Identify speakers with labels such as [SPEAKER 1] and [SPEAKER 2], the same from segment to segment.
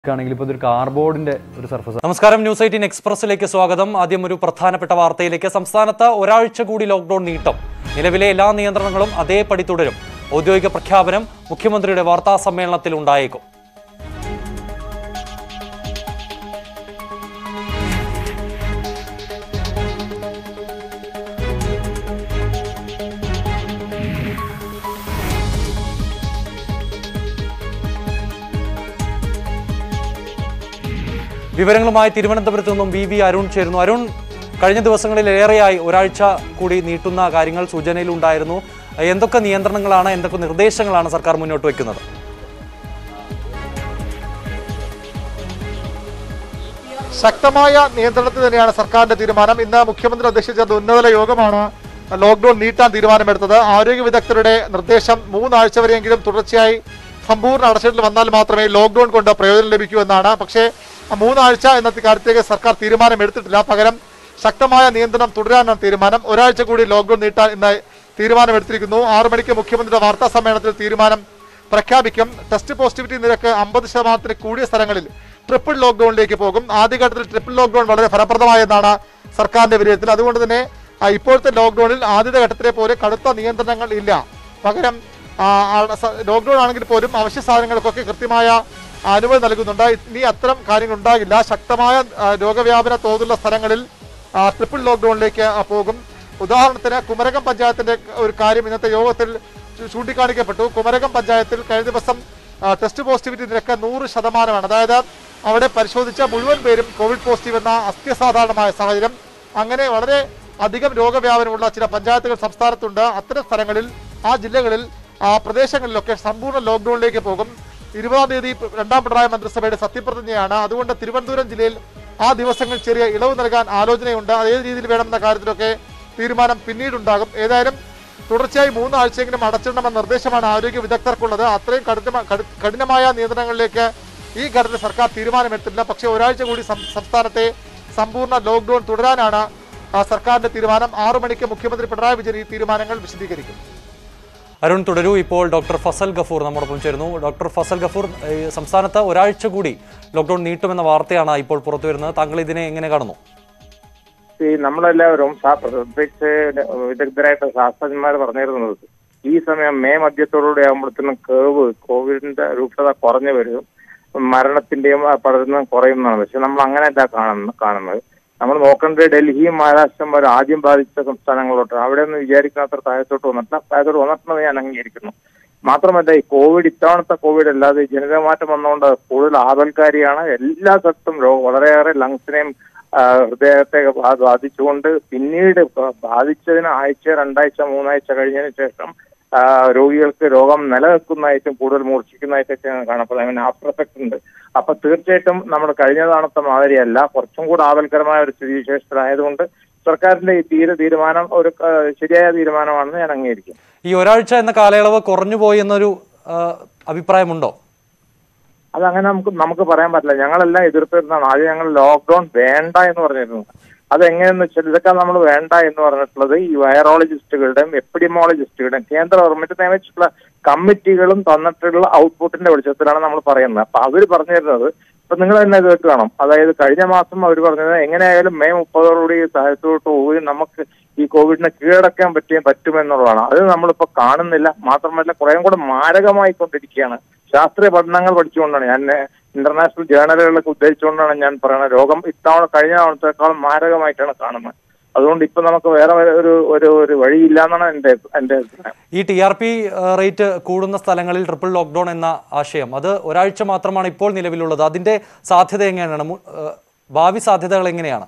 [SPEAKER 1] നമസ്കാരം, ന്യൂസ് 18 എക്സ്പ്രസിലേക്ക് സ്വാഗതം. ആദ്യം ഒരു പ്രധാനപ്പെട്ട വാർത്തയിലേക്ക്. സംസ്ഥാനത്ത് ഒരാഴ്ച കൂടി ലോക്ഡൌൺ നീട്ടും. നിലവിലെ എല്ലാ നിയന്ത്രണങ്ങളും അതേപടി തുടരും. ഔദ്യോഗിക പ്രഖ്യാപനം മുഖ്യമന്ത്രിയുടെ വാർത്താ സമ്മേളനത്തിൽ ഉണ്ടായേക്കും. വിവരങ്ങളുമായി തിരുവനന്തപുരത്ത് നിന്നും വി അരുൺ ചേരുന്നു. അരുൺ, കഴിഞ്ഞ ദിവസങ്ങളിൽ ഏറെയായി ഒരാഴ്ച കൂടി നീട്ടുന്ന കാര്യങ്ങൾ സൂചനയിലുണ്ടായിരുന്നു. എന്തൊക്കെ നിയന്ത്രണങ്ങളാണ്, എന്തൊക്കെ നിർദ്ദേശങ്ങളാണ് സർക്കാർ മുന്നോട്ട് വയ്ക്കുന്നത്?
[SPEAKER 2] ശക്തമായ നിയന്ത്രണത്തിൽ തന്നെയാണ് സർക്കാരിന്റെ തീരുമാനം. ഇന്ന് മുഖ്യമന്ത്രി അധ്യക്ഷിച്ച ഉന്നതതല യോഗമാണ് ലോക്ഡൌൺ നീട്ടാൻ തീരുമാനമെടുത്തത്. ആരോഗ്യ വിദഗ്ധരുടെ നിർദ്ദേശം 3 ആഴ്ച വരെയെങ്കിലും തുടർച്ചയായി സമ്പൂർണ്ണ അടച്ചിടൽ വന്നാൽ മാത്രമേ ലോക്ഡൌൺ കൊണ്ട് പ്രയോജനം ലഭിക്കൂ എന്നാണ്. പക്ഷേ 3 ആഴ്ച എന്ന കാര്യത്തിലേക്ക് സർക്കാർ തീരുമാനമെടുത്തിട്ടില്ല. പകരം ശക്തമായ നിയന്ത്രണം തുടരാനാണ് തീരുമാനം. ഒരാഴ്ച കൂടി ലോക്ഡൌൺ നീട്ടാൻ ഇന്ന് തീരുമാനമെടുത്തിരിക്കുന്നു. 6 മണിക്ക് മുഖ്യമന്ത്രിയുടെ വാർത്താ സമ്മേളനത്തിൽ തീരുമാനം പ്രഖ്യാപിക്കും. ടെസ്റ്റ് പോസിറ്റിവിറ്റി നിരക്ക് 50% കൂടിയ സ്ഥലങ്ങളിൽ ട്രിപ്പിൾ ലോക്ഡൌണിലേക്ക് പോകും. ആദ്യഘട്ടത്തിൽ ട്രിപ്പിൾ ലോക്ഡൌൺ വളരെ ഫലപ്രദമായെന്നാണ് സർക്കാരിന്റെ വിലയിരുത്തൽ. അതുകൊണ്ട് തന്നെ ഇപ്പോഴത്തെ ലോക്ഡൌണിൽ ആദ്യത്തെ ഘട്ടത്തിലെ പോലെ കടുത്ത നിയന്ത്രണങ്ങൾ ഇല്ല. പകരം ലോക്ഡൌൺ ആണെങ്കിൽ പോലും അവശ്യ സാധനങ്ങൾക്കൊക്കെ കൃത്യമായ അനുമതി നൽകുന്നുണ്ട്. ഇനി അത്തരം കാര്യങ്ങൾ ഉണ്ടാകില്ല. ശക്തമായ രോഗവ്യാപന തോതുള്ള സ്ഥലങ്ങളിൽ ട്രിപ്പിൾ ലോക്ഡൌണിലേക്ക് പോകും. ഉദാഹരണത്തിന് കുമരകം പഞ്ചായത്തിന്റെ ഒരു കാര്യം ഇന്നത്തെ യോഗത്തിൽ ചൂണ്ടിക്കാണിക്കപ്പെട്ടു. കുമരകം പഞ്ചായത്തിൽ കഴിഞ്ഞ ദിവസം ടെസ്റ്റ് പോസിറ്റിവിറ്റി നിരക്ക് 100%. അതായത് അവിടെ പരിശോധിച്ച മുഴുവൻ പേരും കോവിഡ് പോസിറ്റീവ് എന്ന അത്യസാധാരണമായ സാഹചര്യം. അങ്ങനെ വളരെ അധികം രോഗവ്യാപനമുള്ള ചില പഞ്ചായത്തുകൾ സംസ്ഥാനത്തുണ്ട്. അത്തരം സ്ഥലങ്ങളിൽ, ആ ജില്ലകളിൽ, ആ പ്രദേശങ്ങളിലൊക്കെ സമ്പൂർണ്ണ ലോക്ഡൌണിലേക്ക് പോകും. 20-ാം തീയതി 2ാം പിണറായി മന്ത്രിസഭയുടെ സത്യപ്രതിജ്ഞയാണ്. അതുകൊണ്ട് തിരുവനന്തപുരം ജില്ലയിൽ ആ ദിവസങ്ങളിൽ ചെറിയ ഇളവ് നൽകാൻ ആലോചനയുണ്ട്. അതേത് രീതിയിൽ വേണമെന്ന കാര്യത്തിലൊക്കെ തീരുമാനം പിന്നീടുണ്ടാകും. ഏതായാലും തുടർച്ചയായി 3 ആഴ്ചയെങ്കിലും അടച്ചിടണമെന്ന നിർദ്ദേശമാണ് ആരോഗ്യ വിദഗ്ധർക്കുള്ളത്. അത്രയും കഠിനമായ നിയന്ത്രണങ്ങളിലേക്ക് ഈ ഘട്ടത്തിൽ സർക്കാർ തീരുമാനമെടുത്തില്ല. പക്ഷേ ഒരാഴ്ച കൂടി സംസ്ഥാനത്തെ സമ്പൂർണ്ണ ലോക്ഡൌൺ തുടരാനാണ് സർക്കാരിന്റെ തീരുമാനം. 6 മണിക്ക് മുഖ്യമന്ത്രി പിണറായി വിജയൻ ഈ തീരുമാനങ്ങൾ വിശദീകരിക്കും.
[SPEAKER 1] അരുൺ തുടരൂ. ഇപ്പോൾ ഡോക്ടർ ഫസൽ ഗഫൂർ നമ്മോടൊപ്പം ചേരുന്നു. ഡോക്ടർ ഫസൽ ഗഫൂർ, സംസ്ഥാനത്ത് ഒരാഴ്ച കൂടി ലോക്ഡൌൺ നീട്ടുമെന്ന വാർത്തയാണ് ഇപ്പോൾ പുറത്തു വരുന്നത്. താങ്കൾ ഇതിനെ എങ്ങനെ കാണുന്നു?
[SPEAKER 3] നമ്മളെല്ലാവരും പ്രത്യേകിച്ച് വിദഗ്ധരായിട്ട് ശാസ്ത്രജ്ഞന്മാർ പറഞ്ഞിരുന്നത് ഈ സമയം മെയ് മധ്യത്തോടുകൂടി ആകുമ്പോഴത്തേനും കേവ് കോവിഡിന്റെ രൂക്ഷത കുറഞ്ഞു വരും, മരണത്തിന്റെയും പടരുന്നതും കുറയുന്നതാണ്. പക്ഷെ നമ്മൾ അങ്ങനെയല്ല കാണുന്നത്. നമ്മൾ നോക്കേണ്ടത് ഡൽഹിയും മഹാരാഷ്ട്രയും വരെ ആദ്യം ബാധിച്ച സംസ്ഥാനങ്ങളോട്ട്. അവിടെ നിന്ന് വിചാരിക്കാത്ര താഴത്തോട്ട് വന്നിട്ടുണ്ടെന്ന് ഞാൻ അംഗീകരിക്കുന്നു. മാത്രമല്ല, ഈ ഇത്തവണത്തെ കോവിഡ് അല്ലാതെ ജനിതകമാറ്റം വന്നുകൊണ്ട് കൂടുതൽ ആപൽക്കാരിയാണ്. എല്ലാ സ്ഥലത്തും വളരെയേറെ ലങ്സിനെയും ഹൃദയത്തെ ബാധിച്ചുകൊണ്ട് പിന്നീട് ബാധിച്ചതിന് 1 ആഴ്ച 2 ആഴ്ച 3 ആഴ്ച കഴിഞ്ഞതിന് ശേഷം രോഗികൾക്ക് രോഗം നിലനിൽക്കുന്നതായിട്ടും കൂടുതൽ മൂർച്ഛിക്കുന്നതായിട്ടൊക്കെയാണ് കാണപ്പെടുന്നത്. അങ്ങനെ ആഫ്റ്റർ എഫക്ട് ഉണ്ട്. അപ്പൊ തീർച്ചയായിട്ടും നമ്മൾ കഴിഞ്ഞ തവണത്തെ മാതിരിയല്ല, കുറച്ചും കൂടെ ആപൽക്കരമായ ഒരു സ്ഥിതിവിശേഷത്തിലായതുകൊണ്ട് സർക്കാരിന്റെ ഈ തീരുമാനം ഒരു ശരിയായ തീരുമാനമാണെന്ന് ഞാൻ അംഗീകരിക്കും.
[SPEAKER 1] ഈ ഒരാഴ്ച എന്ന കാലയളവ് കുറഞ്ഞു പോയി എന്നൊരു അഭിപ്രായമുണ്ടോ?
[SPEAKER 3] അതങ്ങനെ നമുക്ക് പറയാൻ പറ്റില്ല. ഞങ്ങളെല്ലാം എതിർത്തിരുന്നതാണ്. ആദ്യം ഞങ്ങൾ ലോക്ക്ഡൌൺ വേണ്ട എന്ന് പറഞ്ഞിരുന്നു. അതെങ്ങനെയെന്ന് വെച്ചാൽ ഇതൊക്കെ നമ്മൾ വേണ്ട എന്ന് പറഞ്ഞിട്ടുള്ളത് ഈ വൈറോളജിസ്റ്റുകളുടെയും എപ്പിഡിമോളജിസ്റ്റുകളുടെയും കേന്ദ്ര ഗവൺമെന്റ് നിയമിച്ചിട്ടുള്ള കമ്മിറ്റികളും തന്നിട്ടുള്ള ഔട്ട്പുട്ടിന്റെ വെളിച്ചത്തിലാണ് നമ്മൾ പറയുന്നത്. അപ്പൊ അവർ പറഞ്ഞിരുന്നത് ഇപ്പൊ നിങ്ങൾ തന്നെ കേട്ട് കാണും. അതായത് കഴിഞ്ഞ മാസം അവർ പറഞ്ഞത് എങ്ങനെയായാലും മെയ് 30 താഴത്തോട്ട് പോവുകയും നമുക്ക് ഈ കോവിഡിനെ കീഴടക്കാൻ പറ്റുമെന്നുള്ളതാണ്. അത് നമ്മളിപ്പോ കാണുന്നില്ല. മാത്രമല്ല കുറേയും കൂടെ മാരകമായിക്കൊണ്ടിരിക്കുകയാണ്. ശാസ്ത്രീയ പഠനങ്ങൾ പഠിച്ചുകൊണ്ടാണ്, ഞാൻ ഇന്റർനാഷണൽ ജേണലുകളൊക്കെ ഉദ്ധരിച്ചുകൊണ്ടാണ് ഞാൻ പറയുന്നത്, രോഗം ഇത്തവണ കഴിഞ്ഞ തവണത്തേക്കാളും മാരകമായിട്ടാണ് കാണുന്നത്. അതുകൊണ്ട് ഇപ്പൊ നമുക്ക് വേറെ ഒരു വഴിയില്ല എന്നാണ് എന്റെ അഭിപ്രായം.
[SPEAKER 1] ഈ TRP റേറ്റ് കൂടുന്ന സ്ഥലങ്ങളിൽ ട്രിപ്പിൾ ലോക്ക്ഡൌൺ എന്ന ആശയം അത് ഒരാഴ്ച മാത്രമാണ് ഇപ്പോൾ നിലവിലുള്ളത്. അതിന്റെ സാധ്യത എങ്ങനെയാണ്? ഭാവി സാധ്യതകൾ എങ്ങനെയാണ്?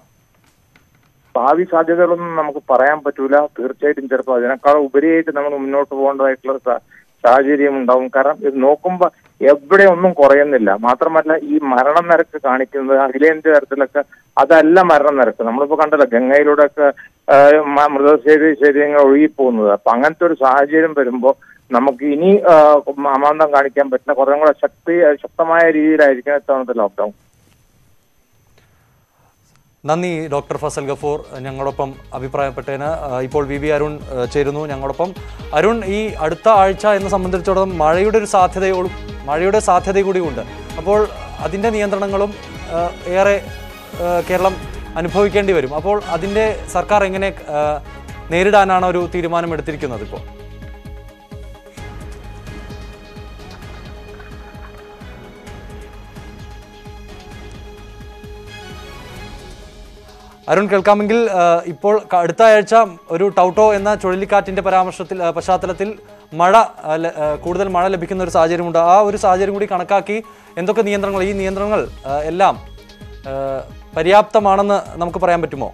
[SPEAKER 3] ഭാവി സാധ്യതകളൊന്നും നമുക്ക് പറയാൻ പറ്റൂല. തീർച്ചയായിട്ടും ചിലപ്പോൾ അതിനേക്കാൾ ഉപരിയായിട്ട് നമ്മൾ മുന്നോട്ട് പോകേണ്ടതായിട്ടുള്ള സാഹചര്യം ഉണ്ടാവും. കാരണം ഇത് നോക്കുമ്പോൾ എവിടെ ഒന്നും കുറയുന്നില്ല. മാത്രമല്ല ഈ മരണനിരക്ക് കാണിക്കുന്നത് അഖിലേന്ത്യാ തരത്തിലൊക്കെ അതല്ല മരണനിരക്ക്. നമ്മളിപ്പോ കണ്ടല്ലോ ഗംഗയിലൂടെ ഒക്കെ മൃതശരീരങ്ങൾ ഒഴുകിപ്പോകുന്നത്. അപ്പൊ അങ്ങനത്തെ ഒരു സാഹചര്യം വരുമ്പോൾ നമുക്ക് ഇനി അമാന്തം കാണിക്കാൻ പറ്റുന്ന കുറേ കൂടെ ശക്തമായ രീതിയിലായിരിക്കും ഇത്തവണത്തെ ലോക്ക്ഡൌൺ.
[SPEAKER 1] നന്ദി ഡോക്ടർ ഫസൽ ഗഫൂർ ഞങ്ങളോടൊപ്പം അഭിപ്രായപ്പെട്ടതിന്. ഇപ്പോൾ വി അരുൺ ചേരുന്നു ഞങ്ങളോടൊപ്പം. അരുൺ, ഈ അടുത്ത ആഴ്ച എന്നെ സംബന്ധിച്ചിടത്തോളം മഴയുടെ സാധ്യത കൂടി ഉണ്ട്. അപ്പോൾ അതിൻ്റെ നിയന്ത്രണങ്ങളും ഏറെ കേരളം അനുഭവിക്കേണ്ടി വരും. അപ്പോൾ അതിൻ്റെ സർക്കാർ എങ്ങനെ നേരിടാനാണ് ഒരു തീരുമാനം എടുത്തിരിക്കുന്നത് ഇപ്പോൾ? അരുൺ, കേൾക്കാമെങ്കിൽ ഇപ്പോൾ അടുത്ത ആഴ്ച ഒരു ടൗട്ടോ എന്ന ചുഴലിക്കാറ്റിന്റെ പശ്ചാത്തലത്തിൽ കൂടുതൽ മഴ ലഭിക്കുന്ന ഒരു സാഹചര്യമുണ്ട്. ആ ഒരു സാഹചര്യം കൂടി കണക്കാക്കി എന്തൊക്കെ നിയന്ത്രണങ്ങൾ, ഈ നിയന്ത്രണങ്ങൾ എല്ലാം പര്യാപ്തമാണെന്ന് നമുക്ക് പറയാൻ പറ്റുമോ?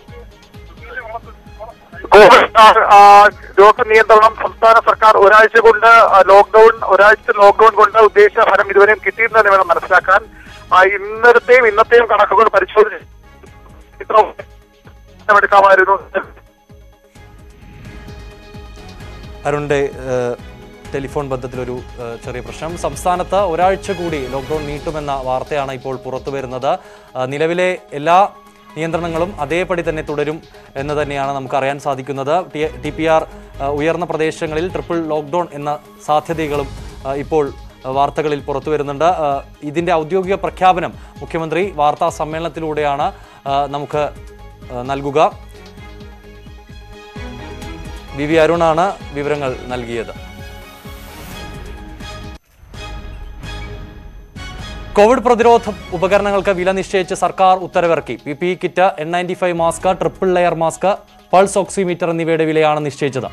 [SPEAKER 4] രോഗനിയന്ത്രണം സംസ്ഥാന സർക്കാർ ഒരാഴ്ച ലോക്ക്ഡൌൺ കൊണ്ട് ഉദ്ദേശിച്ച ഫലം ഇതുവരെയും കിട്ടിയിരുന്നെന്ന് വേണം മനസ്സിലാക്കാൻ. ഇന്നത്തെയും കണക്കുകൾ പരിശോധിച്ച് എടുക്കാമായിരുന്നു.
[SPEAKER 1] അരുണിന്റെ ടെലിഫോൺ ബന്ധത്തിലൊരു ചെറിയ പ്രശ്നം. സംസ്ഥാനത്ത് ഒരാഴ്ച കൂടി ലോക്ക്ഡൌൺ നീട്ടുമെന്ന വാർത്തയാണ് ഇപ്പോൾ പുറത്തു വരുന്നത്. നിലവിലെ എല്ലാ നിയന്ത്രണങ്ങളും അതേപടി തന്നെ തുടരും എന്ന് തന്നെയാണ് നമുക്ക് അറിയാൻ സാധിക്കുന്നത്. TPR ഉയർന്ന പ്രദേശങ്ങളിൽ ട്രിപ്പിൾ ലോക്ക്ഡൌൺ എന്ന സാധ്യതകളും ഇപ്പോൾ വാർത്തകളിൽ പുറത്തു വരുന്നുണ്ട്. ഇതിൻ്റെ ഔദ്യോഗിക പ്രഖ്യാപനം മുഖ്യമന്ത്രി വാർത്താ സമ്മേളനത്തിലൂടെയാണ് നമുക്ക് നൽകുക. VV അരുണാണ് വിവരങ്ങൾ നൽകിയത്. കോവിഡ് പ്രതിരോധ ഉപകരണങ്ങൾക്ക് വില നിശ്ചയിച്ച് സർക്കാർ ഉത്തരവിറക്കി. PPE kit, N95 mask, triple layer mask, pulse oximeter എന്നിവയുടെ വിലയാണ് നിശ്ചയിച്ചത്.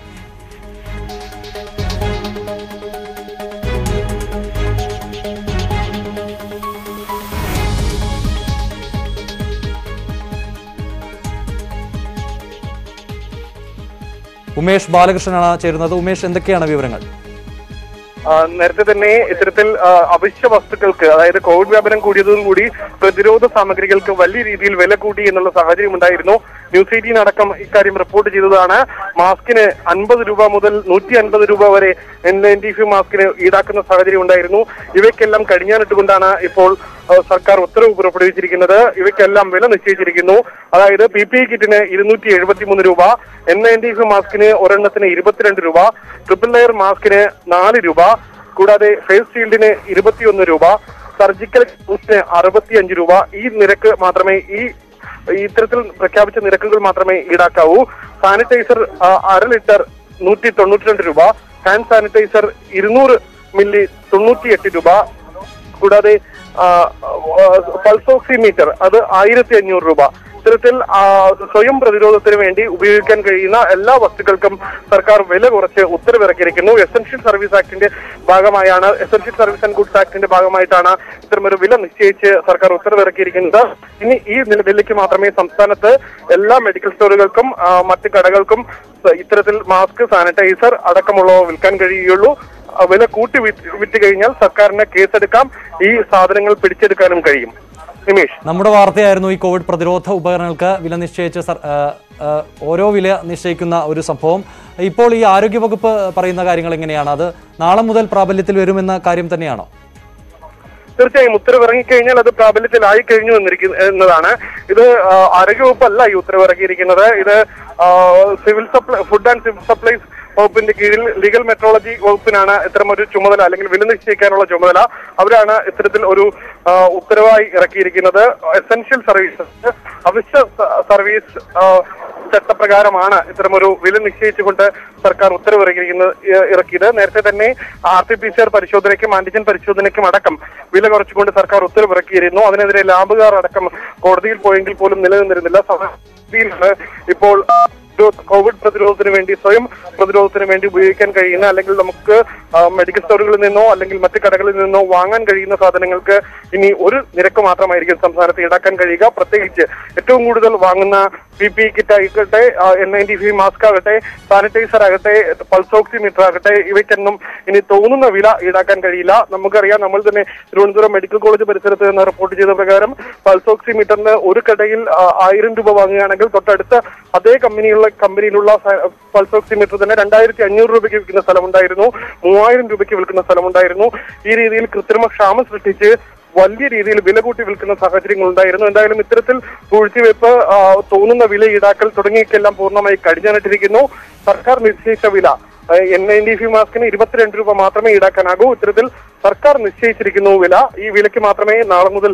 [SPEAKER 1] ഉമേഷ് ബാലകൃഷ്ണനാണ് ചേരുന്നത്. ഉമേഷ്, എന്തൊക്കെയാണ് വിവരങ്ങൾ?
[SPEAKER 4] നേരത്തെ തന്നെ ഇത്തരത്തിൽ അവശ്യ വസ്തുക്കൾക്ക്, അതായത് കോവിഡ് വ്യാപനം കൂടിയതോടുകൂടി പ്രതിരോധ സാമഗ്രികൾക്ക് വലിയ രീതിയിൽ വില കൂടി എന്നുള്ള സാഹചര്യം ഉണ്ടായിരുന്നു. ന്യൂസ് 18 അടക്കം ഇക്കാര്യം റിപ്പോർട്ട് ചെയ്തതാണ്. മാസ്കിന് 50 രൂപ മുതൽ 150 രൂപ വരെ N95 മാസ്കിന് ഈടാക്കുന്ന സാഹചര്യം ഉണ്ടായിരുന്നു. ഇവയ്ക്കെല്ലാം കടിഞ്ഞാനിട്ടുകൊണ്ടാണ് ഇപ്പോൾ സർക്കാർ ഉത്തരവ് പുറപ്പെടുവിച്ചിരിക്കുന്നത്. ഇവയ്ക്കെല്ലാം വില നിശ്ചയിച്ചിരിക്കുന്നു. അതായത് PPE കിറ്റിന് 273 രൂപ, N95 മാസ്കിന് ഒരെണ്ണത്തിന് 22 രൂപ, ട്രിപ്പിൾ ലെയർ മാസ്കിന് 4 രൂപ, കൂടാതെ ഫേസ് ഷീൽഡിന് 21 രൂപ, സർജിക്കൽ ഗ്ലൗസിന് 65 രൂപ. ഈ നിരക്ക് മാത്രമേ ഇത്തരത്തിൽ പ്രഖ്യാപിച്ച നിരക്കുകൾ മാത്രമേ ഈടാക്കാവൂ. സാനിറ്റൈസർ 1/2 ലിറ്റർ 192 രൂപ, ഹാൻഡ് സാനിറ്റൈസർ 200 മില്ലി 98 രൂപ, കൂടാതെ പൾസ് ഓക്സിമീറ്റർ അത് 1500 രൂപ. ഇത്തരത്തിൽ സ്വയം പ്രതിരോധത്തിന് വേണ്ടി ഉപയോഗിക്കാൻ കഴിയുന്ന എല്ലാ വസ്തുക്കൾക്കും സർക്കാർ വില കുറച്ച് ഉത്തരവിറക്കിയിരിക്കുന്നു. എസൻഷ്യൽ സർവീസ് ആക്ടിന്റെ ഭാഗമായാണ്, എസൻഷ്യൽ സർവീസ് ആൻഡ് ഗുഡ്സ് ആക്ടിന്റെ ഭാഗമായിട്ടാണ് ഇത്തരമൊരു വില നിശ്ചയിച്ച് സർക്കാർ ഉത്തരവിറക്കിയിരിക്കുന്നത്. ഇനി ഈ വിലയ്ക്ക് മാത്രമേ സംസ്ഥാനത്ത് എല്ലാ മെഡിക്കൽ സ്റ്റോറുകൾക്കും മറ്റ് കടകൾക്കും ഇത്തരത്തിൽ മാസ്ക്, സാനിറ്റൈസർ അടക്കമുള്ളവ വിൽക്കാൻ കഴിയുകയുള്ളൂ. വില കൂട്ടി വിറ്റ് കഴിഞ്ഞാൽ സർക്കാരിന് കേസെടുക്കാം, ഈ സാധനങ്ങൾ പിടിച്ചെടുക്കാനും കഴിയും. നിമേഷ്,
[SPEAKER 1] നമ്മുടെ വാർത്തയായിരുന്നു ഈ കോവിഡ് പ്രതിരോധ ഉപകരണങ്ങൾക്ക് വില നിശ്ചയിച്ച് ഓരോ വില നിശ്ചയിക്കുന്ന ഒരു സംഭവം. ഇപ്പോൾ ഈ ആരോഗ്യവകുപ്പ് പറയുന്ന കാര്യങ്ങൾ എങ്ങനെയാണ്? അത് നാളെ മുതൽ പ്രാബല്യത്തിൽ വരുമെന്ന കാര്യം തന്നെയാണോ?
[SPEAKER 4] തീർച്ചയായും ഉത്തരവ് ഇറങ്ങിക്കഴിഞ്ഞാൽ അത് പ്രാബല്യത്തിലായി കഴിഞ്ഞു എന്നതാണ്. ഇത് ആരോഗ്യവകുപ്പല്ല ഈ ഉത്തരവ് ഇറക്കിയിരിക്കുന്നത്. ഇത് ഫുഡ് ആൻഡ് സിവിൽ സപ്ലൈസ് വകുപ്പിന്റെ കീഴിൽ ലീഗൽ മെട്രോളജി വകുപ്പിനാണ് ഇത്തരമൊരു ചുമതല, അല്ലെങ്കിൽ വില നിശ്ചയിക്കാനുള്ള ചുമതല. അവരാണ് ഇത്തരത്തിൽ ഒരു ഉത്തരവായി ഇറക്കിയിരിക്കുന്നത്. എസൻഷ്യൽ സർവീസസ്, അവശ്യ സർവീസ് ചട്ടപ്രകാരമാണ് ഇത്തരമൊരു വില നിശ്ചയിച്ചുകൊണ്ട് സർക്കാർ ഉത്തരവ് ഇറക്കിയത്. നേരത്തെ തന്നെ RT-PCR പരിശോധനയ്ക്കും ആന്റിജൻ പരിശോധനയ്ക്കും അടക്കം വില കുറച്ചുകൊണ്ട് സർക്കാർ ഉത്തരവ് ഇറക്കിയിരുന്നു. അതിനെതിരെ ലാബുകാർ അടക്കം കോടതിയിൽ പോയെങ്കിൽ പോലും നിലനിന്നിരുന്നില്ല. ഇപ്പോൾ കോവിഡ് പ്രതിരോധത്തിന് വേണ്ടി, സ്വയം പ്രതിരോധത്തിന് വേണ്ടി ഉപയോഗിക്കാൻ കഴിയുന്ന, അല്ലെങ്കിൽ നമുക്ക് മെഡിക്കൽ സ്റ്റോറുകളിൽ നിന്നോ അല്ലെങ്കിൽ മറ്റ് കടകളിൽ നിന്നോ വാങ്ങാൻ കഴിയുന്ന സാധനങ്ങൾക്ക് ഇനി ഒരു നിരക്ക് മാത്രമായിരിക്കും സംസ്ഥാനത്ത് ഈടാക്കാൻ കഴിയുക. പ്രത്യേകിച്ച് ഏറ്റവും കൂടുതൽ വാങ്ങുന്ന PPE കിറ്റ് ആയിക്കോട്ടെ, N95 മാസ്ക് ആകട്ടെ, സാനിറ്റൈസർ ആകട്ടെ, പൾസ് ഓക്സിമീറ്റർ ആകട്ടെ, ഇവയ്ക്കൊന്നും ഇനി തോന്നുന്ന വില ഈടാക്കാൻ കഴിയില്ല. നമുക്കറിയാം, നമ്മൾ തന്നെ തിരുവനന്തപുരം മെഡിക്കൽ കോളേജ് പരിസരത്ത് നിന്ന് റിപ്പോർട്ട് ചെയ്ത പ്രകാരം പൾസ് ഓക്സിമീറ്ററിന് ഒരു കടയിൽ 1000 രൂപ വാങ്ങുകയാണെങ്കിൽ തൊട്ടടുത്ത അതേ കമ്പനിയിലുള്ള പൾസ് ഓക്സിമീറ്റർ തന്നെ 2500 രൂപയ്ക്ക് വിൽക്കുന്ന സ്ഥലമുണ്ടായിരുന്നു, 3000 രൂപയ്ക്ക് വിൽക്കുന്ന സ്ഥലമുണ്ടായിരുന്നു. ഈ രീതിയിൽ കൃത്രിമ ക്ഷാമം സൃഷ്ടിച്ച് വലിയ രീതിയിൽ വില കൂട്ടി വിൽക്കുന്ന സാഹചര്യങ്ങൾ ഉണ്ടായിരുന്നു. എന്തായാലും ഇത്തരത്തിൽ പൂഴ്ത്തിവെപ്പ്, തോന്നുന്ന വില ഈടാക്കൽ തുടങ്ങിയൊക്കെല്ലാം പൂർണ്ണമായി കടിഞ്ഞാണിട്ടിരിക്കുന്നു. സർക്കാർ നിശ്ചയിച്ച വില N95 മാസ്കിന് 22 രൂപ മാത്രമേ ഈടാക്കാനാകൂ. ഇത്തരത്തിൽ സർക്കാർ നിശ്ചയിച്ചിരിക്കുന്നു വില. ഈ വിലയ്ക്ക് മാത്രമേ നാളെ മുതൽ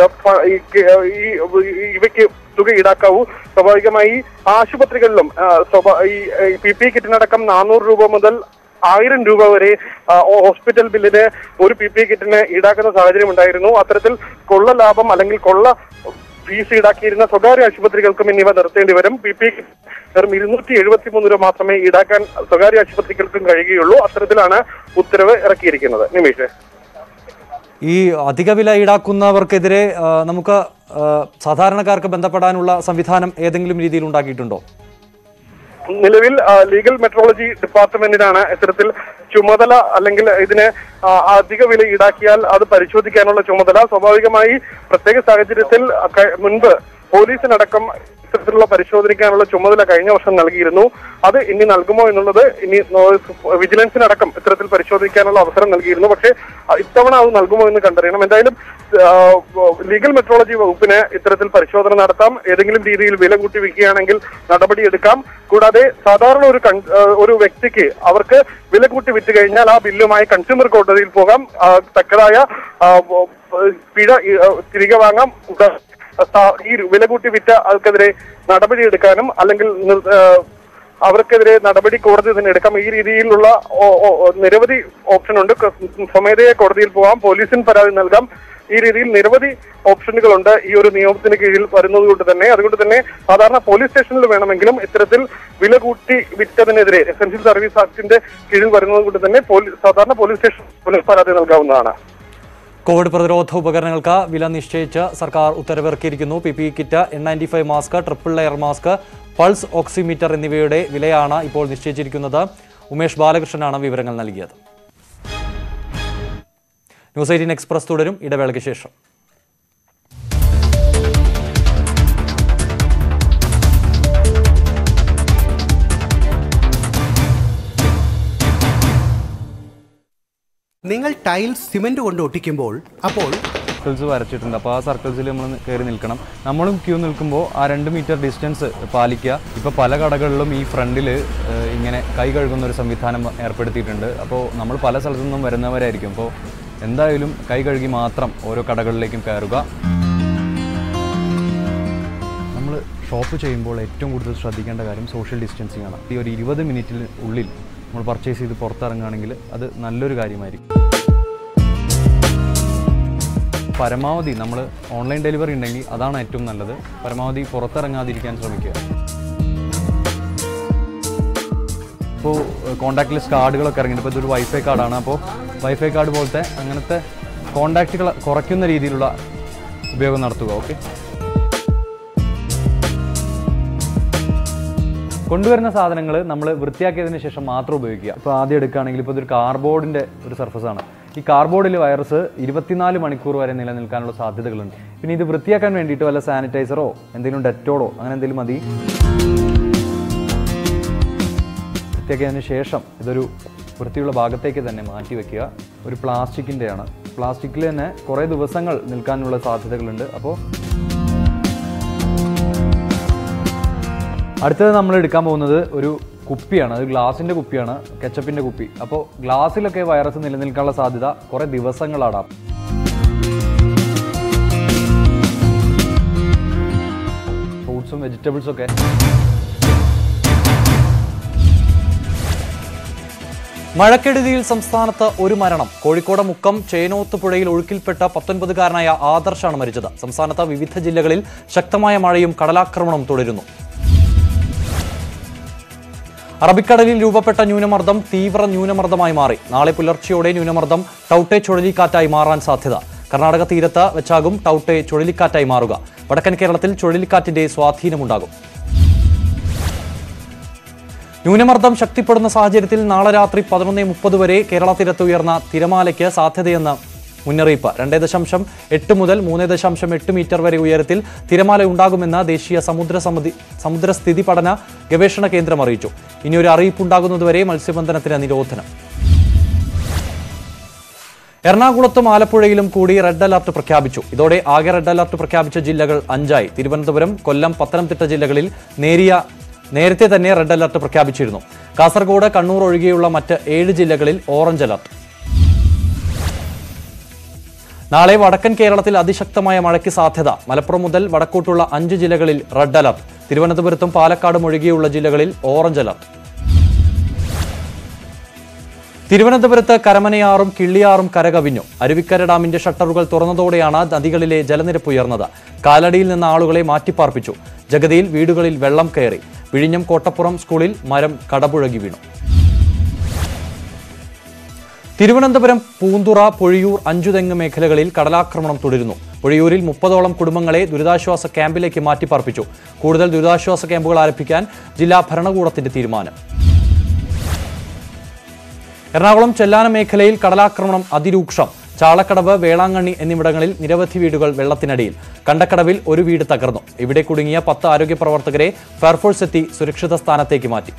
[SPEAKER 4] ഇവയ്ക്ക് തുക ഈടാക്കാവൂ. സ്വാഭാവികമായി ആശുപത്രികളിലും ഈ PPE കിറ്റിനടക്കം 400 രൂപ മുതൽ 1000 രൂപ വരെ ഹോസ്പിറ്റൽ ബില്ലിന് ഒരു PPE കിറ്റിന് ഈടാക്കുന്ന സാഹചര്യം ഉണ്ടായിരുന്നു. അത്തരത്തിൽ കൊള്ള ലാഭം അല്ലെങ്കിൽ കൊള്ള ഫീസ് ഈടാക്കിയിരുന്ന സ്വകാര്യ ആശുപത്രികൾക്കും എന്നിവ നിർത്തേണ്ടി വരും. PPE വെറും 273 രൂപ മാത്രമേ ഈടാക്കാൻ സ്വകാര്യ ആശുപത്രികൾക്കും കഴിയുകയുള്ളൂ. അത്തരത്തിലാണ് ഉത്തരവ് ഇറക്കിയിരിക്കുന്നത്. നിമേഷ്,
[SPEAKER 1] ഈ അധിക വില ഈടാക്കുന്നവർക്കെതിരെ നമുക്ക് സാധാരണക്കാർക്ക് ബന്ധപ്പെടാനുള്ള സംവിധാനം ഏതെങ്കിലും രീതിയിൽ ഉണ്ടാക്കിയിട്ടുണ്ടോ?
[SPEAKER 4] നിലവിൽ ലീഗൽ മെട്രോളജി ഡിപ്പാർട്ട്മെന്റിനാണ് ഇത്തരത്തിൽ ചുമതല, അല്ലെങ്കിൽ ഇതിന് അധിക വില ഈടാക്കിയാൽ അത് പരിശോധിക്കാനുള്ള ചുമതല. സ്വാഭാവികമായി പ്രത്യേക സാഹചര്യത്തിൽ മുൻപ് പോലീസിനടക്കം ഇത്തരത്തിലുള്ള പരിശോധിക്കാനുള്ള ചുമതല കഴിഞ്ഞ വർഷം നൽകിയിരുന്നു. അത് ഇനി നൽകുമോ എന്നുള്ളത് ഇനി വിജിലൻസിനടക്കം ഇത്തരത്തിൽ പരിശോധിക്കാനുള്ള അവസരം നൽകിയിരുന്നു. പക്ഷേ ഇത്തവണ അത് നൽകുമോ എന്ന് കണ്ടറിയണം. എന്തായാലും ലീഗൽ മെട്രോളജി വകുപ്പിന് ഇത്തരത്തിൽ പരിശോധന നടത്താം. ഏതെങ്കിലും രീതിയിൽ വില കൂട്ടി വിൽക്കുകയാണെങ്കിൽ നടപടിയെടുക്കാം. കൂടാതെ സാധാരണ ഒരു വ്യക്തിക്ക് അവർക്ക് വില കൂട്ടി വിറ്റ് കഴിഞ്ഞാൽ ആ ബില്ലുമായി കൺസ്യൂമർ കോടതിയിൽ പോകാം. തക്കതായ പിഴ തിരികെ വാങ്ങാം. ഈ വില കൂട്ടി വിറ്റ ആൾക്കെതിരെ നടപടിയെടുക്കാനും അല്ലെങ്കിൽ അവർക്കെതിരെ നടപടി കോടതി തന്നെ എടുക്കാം. ഈ രീതിയിലുള്ള നിരവധി ഓപ്ഷൻ ഉണ്ട്. സ്വമേധയാ കോടതിയിൽ പോകാം, പോലീസിന് പരാതി നൽകാം. ഈ രീതിയിൽ നിരവധി ഓപ്ഷനുകളുണ്ട് ഈ ഒരു നിയമത്തിന് കീഴിൽ വരുന്നത് കൊണ്ട് തന്നെ. അതുകൊണ്ട് തന്നെ സാധാരണ പോലീസ് സ്റ്റേഷനിൽ വേണമെങ്കിലും ഇത്തരത്തിൽ വില കൂട്ടി വിറ്റതിനെതിരെ എസൻഷ്യൽ സർവീസ് ആക്ടിന്റെ കീഴിൽ വരുന്നത് കൊണ്ട് തന്നെ സാധാരണ പോലീസ് സ്റ്റേഷനിൽ പരാതി നൽകാവുന്നതാണ്.
[SPEAKER 1] കോവിഡ് പ്രതിരോധ ഉപകരണങ്ങൾക്ക് വില നിശ്ചയിച്ച് സർക്കാർ ഉത്തരവിറക്കിയിരിക്കുന്നു. PPE kit, N95 mask, triple layer mask, pulse oximeter എന്നിവയുടെ വിലയാണ് ഇപ്പോൾ നിശ്ചയിച്ചിരിക്കുന്നത്. ഉമേഷ് ബാലകൃഷ്ണനാണ് വിവരങ്ങൾ നൽകിയത്. ന്യൂസ് 18 എക്സ്പ്രസ് തുടരും ഇടവേളയ്ക്ക് ശേഷം.
[SPEAKER 5] നിങ്ങൾ ടൈൽസ് സിമെന്റ് കൊണ്ട് ഒട്ടിക്കുമ്പോൾ അപ്പോൾ
[SPEAKER 6] സർക്കിൾസ് വരച്ചിട്ടുണ്ട്. അപ്പോൾ ആ സർക്കിൾസിൽ നമ്മൾ കയറി നിൽക്കണം. നമ്മളും ക്യൂ നിൽക്കുമ്പോൾ ആ 2 മീറ്റർ ഡിസ്റ്റൻസ് പാലിക്കുക. ഇപ്പോൾ പല കടകളിലും ഈ ഫ്രണ്ടിൽ ഇങ്ങനെ കൈ കഴുകുന്ന ഒരു സംവിധാനം ഏർപ്പെടുത്തിയിട്ടുണ്ട്. അപ്പോൾ നമ്മൾ പല സ്ഥലത്തു നിന്നും വരുന്നവരായിരിക്കും. അപ്പോൾ എന്തായാലും കൈ കഴുകി മാത്രം ഓരോ കടകളിലേക്കും കയറുക. നമ്മൾ ഷോപ്പ് ചെയ്യുമ്പോൾ ഏറ്റവും കൂടുതൽ ശ്രദ്ധിക്കേണ്ട കാര്യം സോഷ്യൽ ഡിസ്റ്റൻസിങ് ആണ്. ഈ ഒരു 20 മിനിറ്റിന് ഉള്ളിൽ നമ്മൾ പർച്ചേസ് ചെയ്ത് പുറത്തിറങ്ങുകയാണെങ്കിൽ അത് നല്ലൊരു കാര്യമായിരിക്കും. പരമാവധി നമ്മൾ ഓൺലൈൻ ഡെലിവറി ഉണ്ടെങ്കിൽ അതാണ് ഏറ്റവും നല്ലത്. പരമാവധി പുറത്തിറങ്ങാതിരിക്കാൻ ശ്രമിക്കുക. ഇപ്പോൾ കോൺടാക്ട്ലെസ് കാർഡുകളൊക്കെ ഇറങ്ങിയിട്ട്, ഇപ്പോൾ ഇതൊരു വൈഫൈ കാർഡാണ്. അപ്പോൾ വൈഫൈ കാർഡ് പോലത്തെ അങ്ങനത്തെ കോൺടാക്റ്റുകൾ കുറയ്ക്കുന്ന രീതിയിലുള്ള ഉപയോഗം നടത്തുക. ഓക്കെ, കൊണ്ടുവരുന്ന സാധനങ്ങൾ നമ്മൾ വൃത്തിയാക്കിയതിന് ശേഷം മാത്രം ഉപയോഗിക്കുക. ഇപ്പോൾ ആദ്യം എടുക്കുകയാണെങ്കിൽ ഇപ്പോൾ ഇതൊരു കാർഡ്ബോർഡിൻ്റെ ഒരു സർഫസാണ്. ഈ കാർഡ്ബോർഡിൽ വൈറസ് 24 മണിക്കൂർ വരെ നിലനിൽക്കാനുള്ള സാധ്യതകളുണ്ട്. പിന്നെ ഇത് വൃത്തിയാക്കാൻ വേണ്ടിയിട്ട് വല്ല സാനിറ്റൈസറോ എന്തെങ്കിലും ഡെറ്റോളോ അങ്ങനെ എന്തെങ്കിലും മതി. വൃത്തിയാക്കിയതിന് ശേഷം ഇതൊരു വൃത്തിയുള്ള ഭാഗത്തേക്ക് തന്നെ മാറ്റി വയ്ക്കുക. ഒരു പ്ലാസ്റ്റിക്കിൻ്റെയാണ്. പ്ലാസ്റ്റിക്കിൽ തന്നെ കുറേ ദിവസങ്ങൾ നിൽക്കാനുള്ള സാധ്യതകളുണ്ട്. അപ്പോൾ അടുത്തത് നമ്മൾ എടുക്കാൻ പോകുന്നത് ഒരു കുപ്പിയാണ്. അത് ഗ്ലാസിൻ്റെ കുപ്പിയാണ്, കെച്ചപ്പിൻ്റെ കുപ്പി. അപ്പോൾ ഗ്ലാസ്സിലൊക്കെ വൈറസ് നിലനിൽക്കാനുള്ള സാധ്യത കുറേ ദിവസങ്ങളാണ്. ഫ്രൂട്ട്സും വെജിറ്റബിൾസൊക്കെ.
[SPEAKER 1] മഴക്കെടുതിയിൽ സംസ്ഥാനത്ത് ഒരു മരണം. കോഴിക്കോട് മുക്കം ചേനോത്ത് പുഴയിൽ ഒഴുക്കിൽപ്പെട്ട 19-കാരനായ ആദർശാണ് മരിച്ചത്. സംസ്ഥാനത്ത് വിവിധ ജില്ലകളിൽ ശക്തമായ മഴയും കടലാക്രമണവും തുടരുന്നു. അറബിക്കടലിൽ രൂപപ്പെട്ട ന്യൂനമർദ്ദം തീവ്ര ന്യൂനമർദ്ദമായി മാറി. നാളെ പുലർച്ചെയോടെ ന്യൂനമർദ്ദം ടൌട്ടെ ചുഴലിക്കാറ്റായി മാറാൻ സാധ്യത. കർണാടക തീരത്ത് വെച്ചാകും ടൌട്ടെ ചുഴലിക്കാറ്റായി മാറുക. വടക്കൻ കേരളത്തിൽ ചുഴലിക്കാറ്റിന്റെ സ്വാധീനമുണ്ടാകും. ന്യൂനമർദ്ദം ശക്തിപ്പെടുന്ന സാഹചര്യത്തിൽ നാളെ രാത്രി 11:30 വരെ കേരള തീരത്ത് ഉയർന്ന തിരമാലയ്ക്ക് സാധ്യതയെന്ന് മുന്നറിയിപ്പ്. 2.8 മുതൽ 3.8 മീറ്റർ വരെ ഉയരത്തിൽ തിരമാല ഉണ്ടാകുമെന്ന് ദേശീയ സമുദ്രസ്ഥിതി പഠന ഗവേഷണ കേന്ദ്രം അറിയിച്ചു. ഇനിയൊരു അറിയിപ്പുണ്ടാകുന്നതുവരെ മത്സ്യബന്ധനത്തിന് നിരോധനം. എറണാകുളത്തും ആലപ്പുഴയിലും കൂടി റെഡ് അലർട്ട് പ്രഖ്യാപിച്ചു. ഇതോടെ ആകെ റെഡ് അലർട്ട് പ്രഖ്യാപിച്ച ജില്ലകൾ 5 തിരുവനന്തപുരം, കൊല്ലം, പത്തനംതിട്ട ജില്ലകളിൽ നേരത്തെ തന്നെ റെഡ് അലർട്ട് പ്രഖ്യാപിച്ചിരുന്നു. കാസർഗോഡ്, കണ്ണൂർ ഒഴികെയുള്ള മറ്റ് 7 ജില്ലകളിൽ ഓറഞ്ച് അലർട്ട്. നാളെ വടക്കൻ കേരളത്തിൽ അതിശക്തമായ മഴയ്ക്ക് സാധ്യത. മലപ്പുറം മുതൽ വടക്കോട്ടുള്ള 5 ജില്ലകളിൽ റെഡ് അലർട്ട്. തിരുവനന്തപുരത്തും പാലക്കാടും ഒഴികെയുള്ള ജില്ലകളിൽ ഓറഞ്ച് അലർട്ട്. തിരുവനന്തപുരത്ത് കരമനയാറും കിള്ളിയാറും കരകവിഞ്ഞു. അരുവിക്കര ഡാമിന്റെ ഷട്ടറുകൾ തുറന്നതോടെയാണ് നദികളിലെ ജലനിരപ്പ് ഉയർന്നത്. കാലടിയിൽ നിന്ന് ആളുകളെ മാറ്റിപ്പാർപ്പിച്ചു. ജഗതിയിൽ വീടുകളിൽ വെള്ളം കയറി. വിഴിഞ്ഞം കോട്ടപ്പുറം സ്കൂളിൽ മരം കടപുഴകി വീണു. തിരുവനന്തപുരം പൂന്തുറ, പൊഴിയൂർ, അഞ്ചുതെങ്ങ് മേഖലകളിൽ കടലാക്രമണം തുടരുന്നു. പൊഴിയൂരിൽ 30ഓളം കുടുംബങ്ങളെ ദുരിതാശ്വാസ ക്യാമ്പിലേക്ക് മാറ്റിപ്പാർപ്പിച്ചു. കൂടുതൽ ദുരിതാശ്വാസ ക്യാമ്പുകൾ ആരംഭിക്കാൻ ജില്ലാ ഭരണകൂടത്തിന്റെ തീരുമാനം. എറണാകുളം ചെല്ലാനം മേഖലയിൽ കടലാക്രമണം അതിരൂക്ഷം. ചാളക്കടവ്, വേളാങ്കണ്ണി എന്നിവിടങ്ങളിൽ നിരവധി വീടുകൾ വെള്ളത്തിനടിയിൽ. കണ്ടക്കടവിൽ ഒരു വീട് തകർന്നു. ഇവിടെ കുടുങ്ങിയ 10 ആരോഗ്യ പ്രവർത്തകരെ ഫയർഫോഴ്സ് എത്തി സുരക്ഷിത സ്ഥാനത്തേക്ക് മാറ്റി.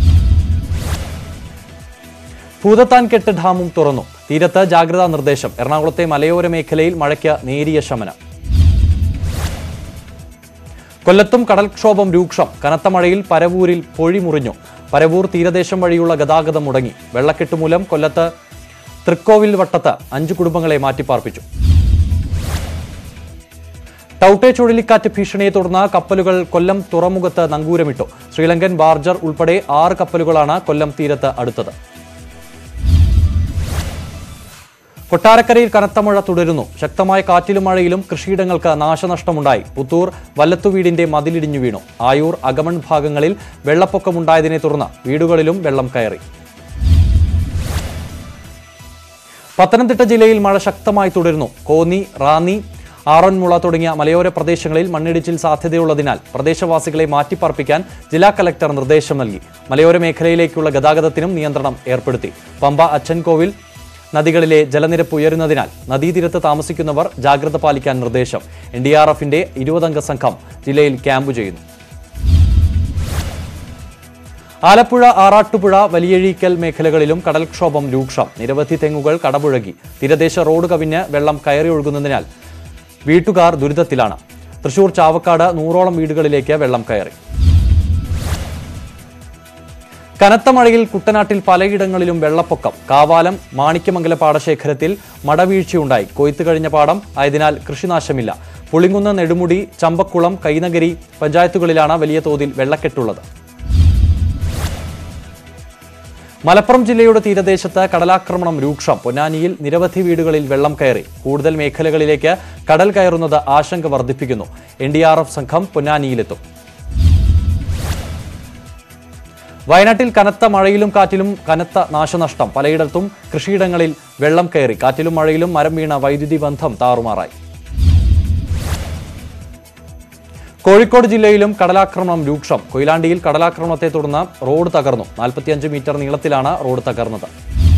[SPEAKER 1] ഭൂതത്താൻകെട്ട് ഡാമും തുറന്നു. തീരത്ത് ജാഗ്രതാ നിർദ്ദേശം. എറണാകുളത്തെ മലയോര മേഖലയിൽ മഴയ്ക്ക് നേരിയ ശമനം. കൊല്ലത്തും കടൽക്ഷോഭം രൂക്ഷം. കനത്ത മഴയിൽ പരവൂരിൽ പൊഴി മുറിഞ്ഞു. പരവൂർ തീരദേശം വഴിയുള്ള ഗതാഗതം മുടങ്ങി. വെള്ളക്കെട്ട് മൂലം കൊല്ലത്ത് തൃക്കോവിൽ വട്ടത്ത് 5 കുടുംബങ്ങളെ മാറ്റിപ്പാർപ്പിച്ചു. ടൌട്ടെ ചുഴലിക്കാറ്റ് ഭീഷണിയെ തുടർന്ന് കപ്പലുകൾ കൊല്ലം തുറമുഖത്ത് നങ്കൂരമിട്ടു. ശ്രീലങ്കൻ ബാർജർ ഉൾപ്പെടെ 6 കപ്പലുകളാണ് കൊല്ലം തീരത്ത് അടുത്തത്. കൊട്ടാരക്കരയിൽ കനത്ത മഴ തുടരുന്നു. ശക്തമായ കാറ്റിലും മഴയിലും കൃഷിയിടങ്ങൾക്ക് നാശനഷ്ടമുണ്ടായി. പുത്തൂർ വല്ലത്തുവീടിന്റെ മതിലിടിഞ്ഞു വീണു. ആയൂർ, അകമൺ ഭാഗങ്ങളിൽ വെള്ളപ്പൊക്കമുണ്ടായതിനെ തുടർന്ന് വീടുകളിലും വെള്ളം കയറി. പത്തനംതിട്ട ജില്ലയിൽ മഴ ശക്തമായി തുടരുന്നു. കോന്നി, റാന്നി, ആറന്മുള തുടങ്ങിയ മലയോര പ്രദേശങ്ങളിൽ മണ്ണിടിച്ചിൽ സാധ്യതയുള്ളതിനാൽ പ്രദേശവാസികളെ മാറ്റിപ്പാർപ്പിക്കാൻ ജില്ലാ കലക്ടർ നിർദ്ദേശം നൽകി. മലയോര മേഖലയിലേക്കുള്ള ഗതാഗതത്തിനും നിയന്ത്രണം ഏർപ്പെടുത്തി. പമ്പ, അച്ചൻകോവിൽ നദികളിലെ ജലനിരപ്പ് ഉയരുന്നതിനാൽ നദീതീരത്ത് താമസിക്കുന്നവർ ജാഗ്രത പാലിക്കാൻ നിർദ്ദേശം. NDRFന്റെ 20-അംഗ സംഘം ജില്ലയിൽ ക്യാമ്പ് ചെയ്യുന്നു. ആലപ്പുഴ, ആറാട്ടുപുഴ, വലിയഴീക്കൽ മേഖലകളിലും കടൽക്ഷോഭം രൂക്ഷം. നിരവധി തെങ്ങുകൾ കടപുഴകി. തീരദേശ റോഡ് കവിഞ്ഞ് വെള്ളം കയറി ഒഴുകുന്നതിനാൽ വീട്ടുകാർ ദുരിതത്തിലാണ്. തൃശൂർ ചാവക്കാട് 100ഓളം വീടുകളിലേക്ക് വെള്ളം കയറി. കനത്ത മഴയിൽ കുട്ടനാട്ടിൽ പലയിടങ്ങളിലും വെള്ളപ്പൊക്കം. കാവാലം, മാണിക്യമംഗല പാടശേഖരത്തിൽ മടവീഴ്ചയുണ്ടായി. കൊയ്ത്ത് കഴിഞ്ഞ പാടം ആയതിനാൽ കൃഷിനാശമില്ല. പുളിങ്കുന്ന്, നെടുമുടി, ചമ്പക്കുളം, കൈനഗരി പഞ്ചായത്തുകളിലാണ് വലിയ തോതിൽ വെള്ളക്കെട്ടുള്ളത്. മലപ്പുറം ജില്ലയുടെ തീരദേശത്ത് കടലാക്രമണം രൂക്ഷം. പൊന്നാനിയിൽ നിരവധി വീടുകളിൽ വെള്ളം കയറി. കൂടുതൽ മേഖലകളിലേക്ക് കടൽ കയറുന്നത് ആശങ്ക വർദ്ധിപ്പിക്കുന്നു. NDRF സംഘം പൊന്നാനിയിലെത്തും. വയനാട്ടിൽ കനത്ത മഴയിലും കാറ്റിലും കനത്ത നാശനഷ്ടം. പലയിടത്തും കൃഷിയിടങ്ങളിൽ വെള്ളം കയറി. കാറ്റിലും മഴയിലും മരം വീണ വൈദ്യുതി ബന്ധം താറുമാറായി. കോഴിക്കോട് ജില്ലയിലും കടലാക്രമണം രൂക്ഷം. കൊയിലാണ്ടിയിൽ കടലാക്രമണത്തെ തുടർന്ന് റോഡ് തകർന്നു. 45 മീറ്റർ നീളത്തിലാണ് റോഡ് തകർന്നത്.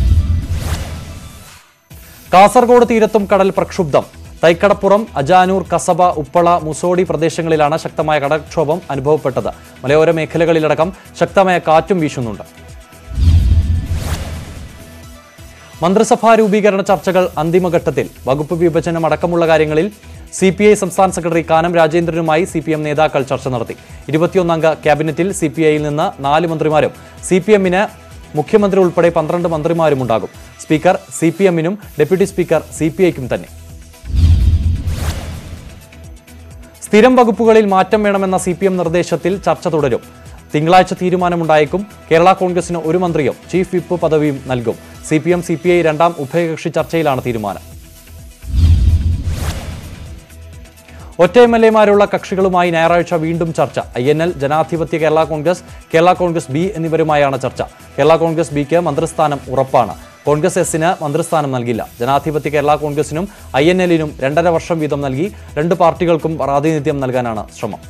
[SPEAKER 1] കാസർഗോഡ് തീരത്തും കടൽ പ്രക്ഷുബ്ധം. തൈക്കടപ്പുറം, അജാനൂർ, കസബ, ഉപ്പള, മുസോടി പ്രദേശങ്ങളിലാണ് ശക്തമായ കടൽക്ഷോഭം അനുഭവപ്പെട്ടത്. മലയോര മേഖലകളിലടക്കം ശക്തമായ കാറ്റും വീശുന്നുണ്ട്. മന്ത്രിസഭാ രൂപീകരണ ചർച്ചകൾ അന്തിമഘട്ടത്തിൽ. വകുപ്പ് വിഭജനം അടക്കമുള്ള കാര്യങ്ങളിൽ CPI സംസ്ഥാന സെക്രട്ടറി കാനം രാജേന്ദ്രനുമായി CPM നേതാക്കൾ ചർച്ച നടത്തി. 21-അംഗ ക്യാബിനറ്റിൽ CPIയിൽ നിന്ന് 4 മന്ത്രിമാരും CPMന് മുഖ്യമന്ത്രി ഉൾപ്പെടെ 12 മന്ത്രിമാരുമുണ്ടാകും. സ്പീക്കർ CPMനും ഡെപ്യൂട്ടി സ്പീക്കർ CPIക്കും തന്നെ. സ്ഥിരം വകുപ്പുകളിൽ മാറ്റം വേണമെന്ന CPM നിർദ്ദേശത്തിൽ ചർച്ച തുടരും. തിങ്കളാഴ്ച തീരുമാനമുണ്ടായേക്കും. കേരള കോൺഗ്രസിന് 1 മന്ത്രിയും ചീഫ് വിപ്പ് പദവിയും നൽകും. CPM CPI 2ാം ഉഭയകക്ഷി ചർച്ചയിലാണ് തീരുമാനം. ഒറ്റ MLAമാരുള്ള കക്ഷികളുമായി ഞായറാഴ്ച വീണ്ടും ചർച്ച. INL, ജനാധിപത്യ കേരള കോൺഗ്രസ് B എന്നിവരുമായാണ് ചർച്ച. കേരള കോൺഗ്രസ് Bക്ക് മന്ത്രിസ്ഥാനം ഉറപ്പാണ്. കോൺഗ്രസ് Sന് മന്ത്രിസ്ഥാനം നൽകില്ല. ജനാധിപത്യ കേരള കോൺഗ്രസിനും INLനും 2.5 വർഷം വീതം നൽകി 2 പാർട്ടികൾക്കും പ്രാതിനിധ്യം നൽകാനാണ് ശ്രമം.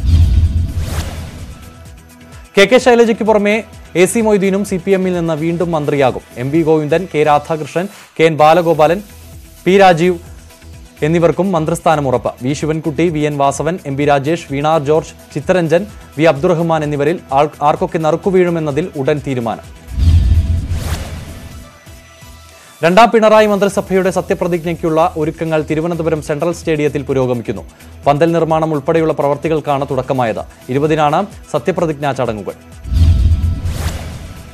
[SPEAKER 1] KK ശൈലജയ്ക്ക് പുറമെ AC മൊയ്തീനും CPMൽ നിന്ന് വീണ്ടും മന്ത്രിയാകും. MV Govindan, K Radhakrishnan, KN Balagopalan, P Rajeev എന്നിവർക്കും മന്ത്രിസ്ഥാനം ഉറപ്പ്. V Sivankutty, VN Vasavan, MP Rajesh, Veena George, Chitharanjan, V Abdurahman എന്നിവരിൽ ആർക്കൊക്കെ നറുക്കുവീഴുമെന്നതിൽ ഉടൻ തീരുമാനം. 2ാം പിണറായി മന്ത്രിസഭയുടെ സത്യപ്രതിജ്ഞയ്ക്കുള്ള ഒരുക്കങ്ങൾ തിരുവനന്തപുരം സെൻട്രൽ സ്റ്റേഡിയത്തിൽ പുരോഗമിക്കുന്നു. പന്തൽ നിർമ്മാണം ഉൾപ്പെടെയുള്ള പ്രവർത്തികൾക്കാണ് തുടക്കമായത്. 20-നാണ് സത്യപ്രതിജ്ഞാ ചടങ്ങുകൾ.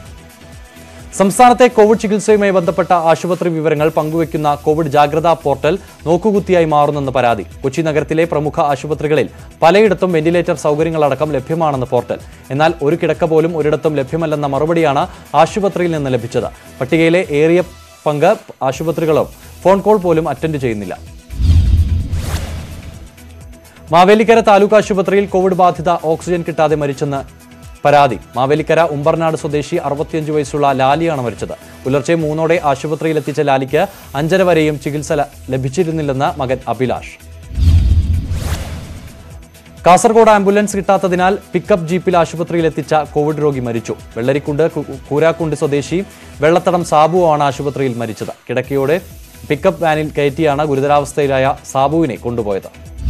[SPEAKER 1] സംസ്ഥാനത്തെ കോവിഡ് ചികിത്സയുമായി ബന്ധപ്പെട്ട ആശുപത്രി വിവരങ്ങൾ പങ്കുവയ്ക്കുന്ന കോവിഡ് ജാഗ്രതാ പോർട്ടൽ നോക്കുകുത്തിയായി മാറുന്നെന്ന് പരാതി. കൊച്ചി നഗരത്തിലെ പ്രമുഖ ആശുപത്രികളിൽ പലയിടത്തും വെന്റിലേറ്റർ സൗകര്യങ്ങളടക്കം ലഭ്യമാണെന്ന് പോർട്ടൽ. എന്നാൽ ഒരു കിടക്ക പോലും ഒരിടത്തും ലഭ്യമല്ലെന്ന മറുപടിയാണ് ആശുപത്രിയിൽ നിന്ന് ലഭിച്ചത്. പട്ടികയിലെ ഏറിയ പങ്ക് ആശുപത്രികളും ഫോൺ കോൾ പോലും അറ്റൻഡ് ചെയ്യുന്നില്ല. മാവേലിക്കര താലൂക്ക് ആശുപത്രിയിൽ കോവിഡ് ബാധിത ഓക്സിജൻ കിട്ടാതെ മരിച്ചെന്ന് പരാതി. മാവേലിക്കര ഉമ്പർനാട് സ്വദേശി 65 വയസ്സുള്ള ലാലിയാണ് മരിച്ചത്. പുലർച്ചെ 3 ആശുപത്രിയിലെത്തിച്ച ലാലിക്ക് 5:30 വരെയും ചികിത്സ ലഭിച്ചിരുന്നില്ലെന്ന് മകൻ അഭിലാഷ്. കാസർഗോഡ് ആംബുലൻസ് കിട്ടാത്തതിനാൽ പിക്കപ്പ് ജീപ്പിൽ ആശുപത്രിയിലെത്തിച്ച കോവിഡ് രോഗി മരിച്ചു. വെള്ളരിക്കുണ്ട് കൂരാക്കുണ്ട് സ്വദേശി വെള്ളത്തടം സാബുവാണ് ആശുപത്രിയിൽ മരിച്ചത്. കിടക്കയോടെ പിക്കപ്പ് വാനിൽ കയറ്റിയാണ് ഗുരുതരാവസ്ഥയിലായ സാബുവിനെ കൊണ്ടുപോയത്.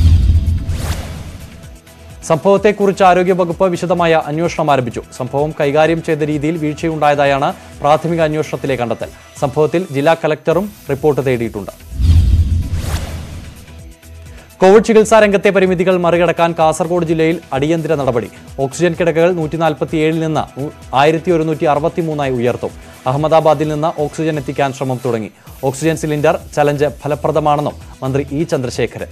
[SPEAKER 1] സംഭവത്തെക്കുറിച്ച് ആരോഗ്യവകുപ്പ് വിശദമായ അന്വേഷണം ആരംഭിച്ചു. സംഭവം കൈകാര്യം ചെയ്ത രീതിയിൽ വീഴ്ചയുണ്ടായതായാണ് പ്രാഥമിക അന്വേഷണത്തിലെ കണ്ടെത്തൽ. സംഭവത്തിൽ ജില്ലാ കലക്ടറും റിപ്പോർട്ട് തേടിയിട്ടുണ്ട്. കോവിഡ് ചികിത്സാ രംഗത്തെ പരിമിതികൾ മറികടക്കാൻ കാസർഗോഡ് ജില്ലയിൽ അടിയന്തര നടപടി. ഓക്സിജൻ കിടക്കകൾ 147 നിന്ന് 1163 ഉയർത്തും. അഹമ്മദാബാദിൽ നിന്ന് ഓക്സിജൻ എത്തിക്കാൻ ശ്രമം തുടങ്ങി. ഓക്സിജൻ സിലിണ്ടർ ചലഞ്ച് ഫലപ്രദമാണെന്നും മന്ത്രി ഇ ചന്ദ്രശേഖരൻ.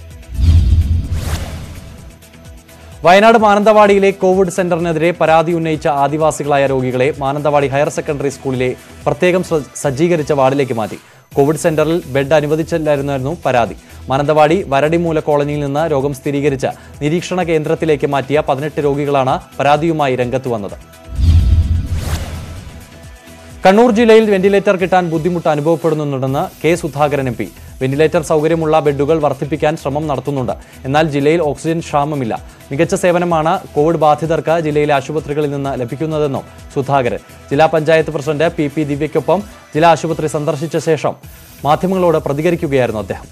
[SPEAKER 1] വയനാട് മാനന്തവാടിയിലെ കോവിഡ് സെന്ററിനെതിരെ പരാതി ഉന്നയിച്ച ആദിവാസികളായ രോഗികളെ മാനന്തവാടി ഹയർ സെക്കൻഡറി സ്കൂളിലെ പ്രത്യേകം സജ്ജീകരിച്ച വാർഡിലേക്ക് മാറ്റി. കോവിഡ് സെന്ററിൽ ബെഡ് അനുവദിച്ചില്ലായിരുന്നു പരാതി. മാനന്തവാടി വരടിമൂല കോളനിയിൽ നിന്ന് രോഗം സ്ഥിരീകരിച്ച് നിരീക്ഷണ കേന്ദ്രത്തിലേക്ക് മാറ്റിയ 18 രോഗികളാണ് പരാതിയുമായി രംഗത്ത് വന്നത്. കണ്ണൂർ ജില്ലയിൽ വെന്റിലേറ്റർ കിട്ടാൻ ബുദ്ധിമുട്ട് അനുഭവപ്പെടുന്നുണ്ടെന്ന് K Sudhakaran M P. Ventilator സൗകര്യമുള്ള ബെഡുകൾ വർദ്ധിപ്പിക്കാൻ ശ്രമം നടത്തുന്നുണ്ട്. എന്നാൽ ജില്ലയിൽ ഓക്സിജൻ ക്ഷാമമില്ല. മികച്ച സേവനമാണ് കോവിഡ് ബാധിതർക്ക് ജില്ലയിലെ ആശുപത്രികളിൽ നിന്ന് ലഭിക്കുന്നതെന്നും സുധാകരൻ. ജില്ലാ പഞ്ചായത്ത് പ്രസിഡന്റ് പി ദിവ്യയ്ക്കൊപ്പം ജില്ലാ ആശുപത്രി സന്ദർശിച്ച ശേഷം മാധ്യമങ്ങളോട് പ്രതികരിക്കുകയായിരുന്നു അദ്ദേഹം.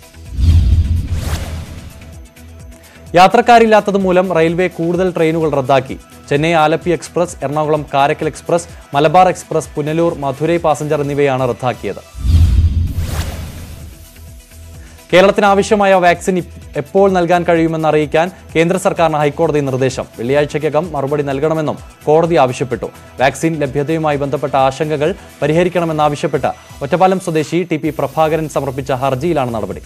[SPEAKER 1] യാത്രക്കാരില്ലാത്തതുമൂലം റെയിൽവേ കൂടുതൽ ട്രെയിനുകൾ റദ്ദാക്കി. Chennai Alleppey express, Ernakulam Karaikal express, Malabar express, Punalur Madurai passenger എന്നിവയാണ് റദ്ദാക്കിയത്. കേരളത്തിന് ആവശ്യമായ വാക്സിൻ എപ്പോൾ നൽകാൻ കഴിയുമെന്ന് അറിയിക്കാൻ കേന്ദ്ര സർക്കാരിന് ഹൈക്കോടതി നിർദ്ദേശം. വെള്ളിയാഴ്ചയ്ക്കകം മറുപടി നൽകണമെന്നും കോടതി ആവശ്യപ്പെട്ടു. വാക്സിൻ ലഭ്യതയുമായി ബന്ധപ്പെട്ട ആശങ്കകൾ പരിഹരിക്കണമെന്നാവശ്യപ്പെട്ട് ഒറ്റപ്പാലം സ്വദേശി ടി പി പ്രഭാകരൻ സമർപ്പിച്ച ഹർജിയിലാണ് നടപടി.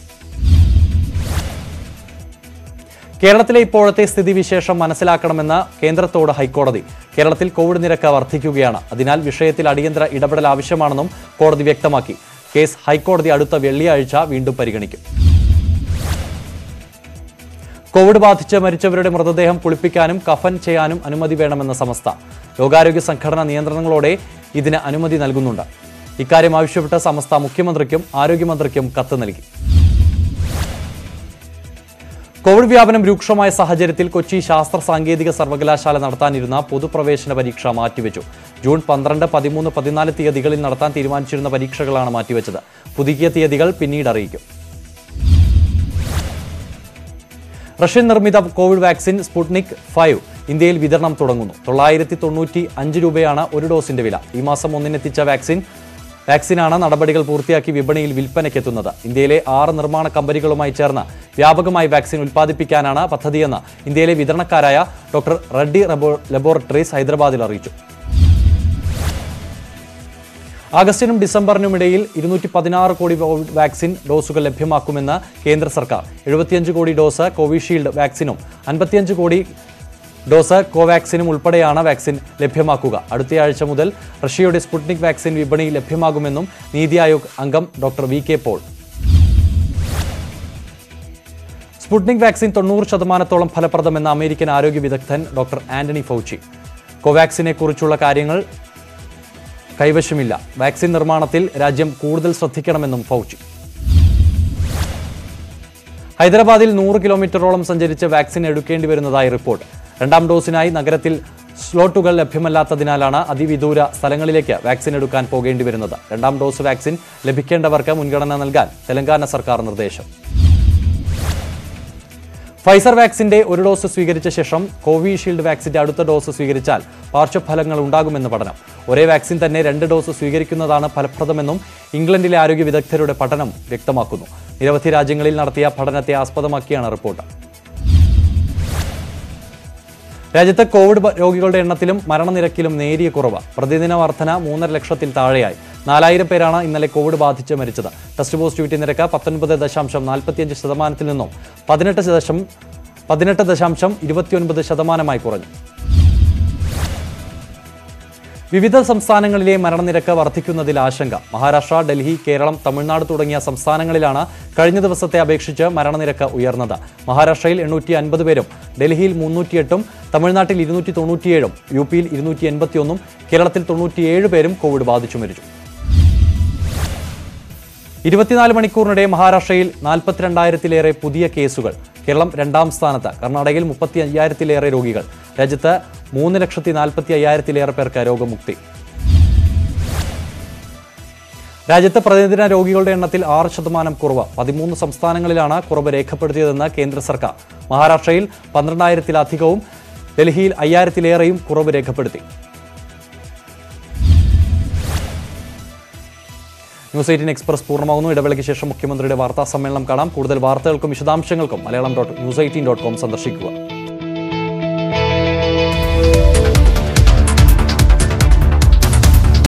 [SPEAKER 1] കേരളത്തിലെ ഇപ്പോഴത്തെ സ്ഥിതിവിശേഷം മനസ്സിലാക്കണമെന്ന് കേന്ദ്രത്തോട് ഹൈക്കോടതി. കേരളത്തിൽ കോവിഡ് നിരക്ക് വർദ്ധിക്കുകയാണ്. അതിനാൽ വിഷയത്തിൽ അടിയന്തര ഇടപെടൽ ആവശ്യമാണെന്നും കോടതി വ്യക്തമാക്കി. കേസ് ഹൈക്കോടതി അടുത്ത വെള്ളിയാഴ്ച വീണ്ടും പരിഗണിക്കും. കോവിഡ് ബാധിച്ച് മരിച്ചവരുടെ മൃതദേഹം കുളിപ്പിക്കാനും കഫൻ ചെയ്യാനും അനുമതി വേണമെന്ന സമസ്ത. ലോകാരോഗ്യ സംഘടന നിയന്ത്രണങ്ങളോടെ ഇതിന് അനുമതി നൽകുന്നുണ്ട്. ഇക്കാര്യം ആവശ്യപ്പെട്ട് സമസ്ത മുഖ്യമന്ത്രിക്കും ആരോഗ്യമന്ത്രിക്കും കത്ത് നൽകി. കോവിഡ് വ്യാപനം രൂക്ഷമായ സാഹചര്യത്തിൽ കൊച്ചി ശാസ്ത്ര സാങ്കേതിക സർവകലാശാല നടത്താനിരുന്ന പൊതുപ്രവേശന പരീക്ഷ മാറ്റിവെച്ചു. ജൂൺ 12, 13, 14 തീയതികളിൽ നടത്താൻ തീരുമാനിച്ചിരുന്ന പരീക്ഷകളാണ് മാറ്റിവെച്ചത്. പുതുക്കിയ തീയതികൾ പിന്നീട് അറിയിക്കും. റഷ്യൻ നിർമ്മിത കോവിഡ് വാക്സിൻ സ്പുട്നിക് 5 ഇന്ത്യയിൽ വിതരണം തുടങ്ങുന്നു. 995 രൂപയാണ് ഒരു ഡോസിന്റെ വില. ഈ മാസം 1 എത്തിച്ച വാക്സിനാണ് നടപടികൾ പൂർത്തിയാക്കി വിപണിയിൽ വിൽപ്പനയ്ക്കെത്തുന്നത്. ഇന്ത്യയിലെ 6 നിർമ്മാണ കമ്പനികളുമായി ചേർന്ന് വ്യാപകമായി വാക്സിൻ ഉൽപ്പാദിപ്പിക്കാനാണ് പദ്ധതിയെന്ന് ഇന്ത്യയിലെ വിതരണക്കാരായ ഡോക്ടർ റെഡ്ഡി ലബോറട്ടറീസ് ഹൈദരാബാദിൽ അറിയിച്ചു. ആഗസ്റ്റിനും ഡിസംബറിനുമിടയിൽ 216 കോടി കോവിഡ് വാക്സിൻ ഡോസുകൾ ലഭ്യമാക്കുമെന്ന് കേന്ദ്ര സർക്കാർ. 75 കോടി ഡോസ് കോവിഷീൽഡ് വാക്സിനും 55 കോടി ഡോസ് കോവാക്സിനും ഉൾപ്പെടെയാണ് വാക്സിൻ ലഭ്യമാക്കുക. അടുത്തയാഴ്ച മുതൽ റഷ്യയുടെ സ്പുട്നിക് വാക്സിൻ വിപണിയിൽ ലഭ്യമാകുമെന്നും നീതി ആയോഗ് അംഗം doctor V K. Paul. Sputnik vaccine 90% ഫലപ്രദമെന്ന അമേരിക്കൻ ആരോഗ്യ വിദഗ്ധൻ ഡോക്ടർ ആന്റണി ഫൗച്ചി. കോവാക്സിനെ കുറിച്ചുള്ള കാര്യങ്ങൾ കൈവശമില്ല. വാക്സിൻ നിർമ്മാണത്തിൽ രാജ്യം കൂടുതൽ ശ്രദ്ധിക്കണമെന്നും ഫൗച്ചി. ഹൈദരാബാദിൽ 100 കിലോമീറ്ററോളം സഞ്ചരിച്ച് വാക്സിൻ എടുക്കേണ്ടി വരുന്നതായി റിപ്പോർട്ട്. 2ാം ഡോസിനായി നഗരത്തിൽ സ്ലോട്ടുകൾ ലഭ്യമല്ലാത്തതിനാലാണ് അതിവിദൂര സ്ഥലങ്ങളിലേക്ക് വാക്സിൻ എടുക്കാൻ പോകേണ്ടി വരുന്നത്. 2ാം ഡോസ് വാക്സിൻ ലഭിക്കേണ്ടവർക്ക് മുൻഗണന നൽകാൻ തെലങ്കാന സർക്കാർ നിർദ്ദേശം. ഫൈസർ വാക്സിന്റെ ഒരു ഡോസ് സ്വീകരിച്ച ശേഷം കോവിഷീൽഡ് വാക്സിന്റെ അടുത്ത ഡോസ് സ്വീകരിച്ചാൽ പാർശ്വഫലങ്ങൾ ഉണ്ടാകുമെന്ന് പഠനം. ഒരേ വാക്സിൻ തന്നെ 2 ഡോസ് സ്വീകരിക്കുന്നതാണ് ഫലപ്രദമെന്നും ഇംഗ്ലണ്ടിലെ ആരോഗ്യ വിദഗ്ധരുടെ പഠനം വ്യക്തമാക്കുന്നു. നിരവധി രാജ്യങ്ങളിൽ നടത്തിയ പഠനത്തെ ആസ്പദമാക്കിയാണ് റിപ്പോർട്ട്. രാജ്യത്ത് കോവിഡ് രോഗികളുടെ എണ്ണത്തിലും മരണനിരക്കിലും നേരിയ കുറവ്. പ്രതിദിന വർധന 3.5 ലക്ഷത്തിൽ താഴെയായി. 4000 പേരാണ് ഇന്നലെ കോവിഡ് ബാധിച്ച് മരിച്ചത്. ടെസ്റ്റ് പോസിറ്റിവിറ്റി നിരക്ക് 19.45% നിന്നും 18.29% കുറഞ്ഞു. വിവിധ സംസ്ഥാനങ്ങളിലെ മരണനിരക്ക് വർദ്ധിക്കുന്നതിൽ ആശങ്ക. മഹാരാഷ്ട്ര, ഡൽഹി, കേരളം, തമിഴ്നാട് തുടങ്ങിയ സംസ്ഥാനങ്ങളിലാണ് കഴിഞ്ഞ ദിവസത്തെ അപേക്ഷിച്ച് മരണനിരക്ക് ഉയർന്നത്. മഹാരാഷ്ട്രയിൽ 850 പേരും, ഡൽഹിയിൽ 308ഉം, തമിഴ്നാട്ടിൽ 297ഉം, യുപിയിൽ 281ഉം, കേരളത്തിൽ 97 പേരും കോവിഡ് ബാധിച്ചു മരിച്ചു. 24 മണിക്കൂറിനിടെ മഹാരാഷ്ട്രയിൽ 42,000-ലേറെ പുതിയ കേസുകൾ. കേരളം 2ാം സ്ഥാനത്ത്. കർണാടകയിൽ 35,000-ലേറെ രോഗികൾ. രാജ്യത്ത് 3,45,000-ലേറെ പേർക്ക് രോഗമുക്തി. രാജ്യത്ത് പ്രതിദിന രോഗികളുടെ എണ്ണത്തിൽ 6% കുറവ്. 13 സംസ്ഥാനങ്ങളിലാണ് കുറവ് രേഖപ്പെടുത്തിയതെന്ന് കേന്ദ്ര സർക്കാർ. മഹാരാഷ്ട്രയിൽ 12,000-ലധികവും, ഡൽഹിയിൽ 5,000-ലേറെയും കുറവ് രേഖപ്പെടുത്തി. ന്യൂസ് 18 എക്സ്പ്രസ് പൂർണ്ണമാകുന്നു. ഇടവേളയ്ക്ക് ശേഷം മുഖ്യമന്ത്രിയുടെ വാർത്താ സമ്മേളനം കാണാം. കൂടുതൽ വാർത്തകൾക്കും വിശദാംശങ്ങൾക്കും Malayalam.news18.com സന്ദർശിക്കുക.